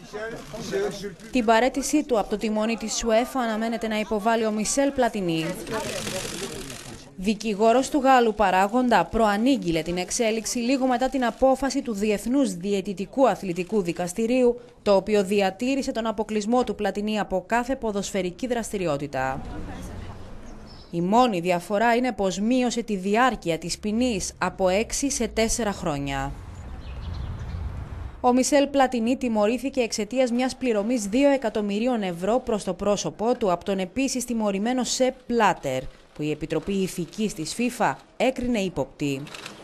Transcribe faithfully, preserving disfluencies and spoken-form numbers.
Την παραίτησή του από το τιμόνι της UEFA αναμένεται να υποβάλει ο Μισελ Πλατινί. Δικηγόρος του Γάλλου παράγοντα προανήγγειλε την εξέλιξη λίγο μετά την απόφαση του Διεθνούς Διαιτητικού Αθλητικού Δικαστηρίου, το οποίο διατήρησε τον αποκλεισμό του Πλατινί από κάθε ποδοσφαιρική δραστηριότητα. Η μόνη διαφορά είναι πως μείωσε τη διάρκεια της ποινής από έξι σε τέσσερα χρόνια. Ο Μισελ Πλατινί τιμωρήθηκε εξαιτίας μιας πληρωμής δύο εκατομμυρίων ευρώ προς το πρόσωπό του από τον επίσης τιμωρημένο Σεπ Μπλάτερ, που η Επιτροπή Ηθικής της FIFA έκρινε ύποπτη.